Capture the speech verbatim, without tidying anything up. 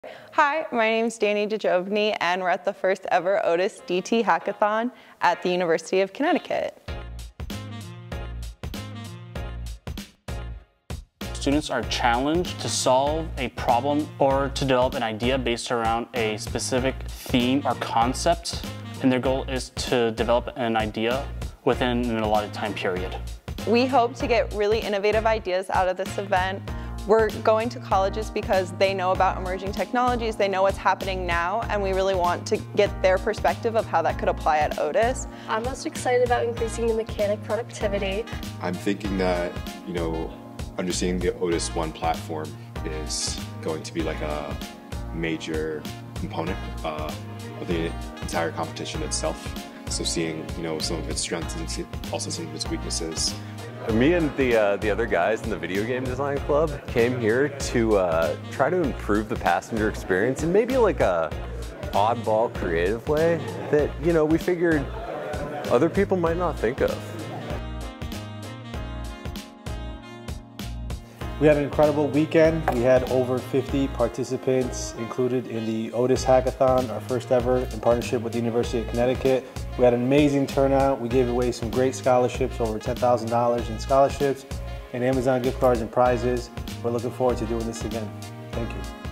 Hi, my name is Danny DeJovny, and we're at the first ever Otis D T Hackathon at the University of Connecticut. Students are challenged to solve a problem or to develop an idea based around a specific theme or concept, and their goal is to develop an idea within an allotted time period. We hope to get really innovative ideas out of this event. We're going to colleges because they know about emerging technologies, they know what's happening now, and we really want to get their perspective of how that could apply at Otis. I'm most excited about increasing the mechanic productivity. I'm thinking that, you know, understanding the Otis One platform is going to be like a major component uh, of the entire competition itself. So seeing, you know, some of its strengths and also some of its weaknesses. Me and the uh, the other guys in the video game design club came here to uh, try to improve the passenger experience in maybe like a oddball creative way that, you know, we figured other people might not think of. We had an incredible weekend. We had over fifty participants included in the Otis Hackathon, our first ever in partnership with the University of Connecticut. We had an amazing turnout. We gave away some great scholarships, over ten thousand dollars in scholarships, and Amazon gift cards and prizes. We're looking forward to doing this again. Thank you.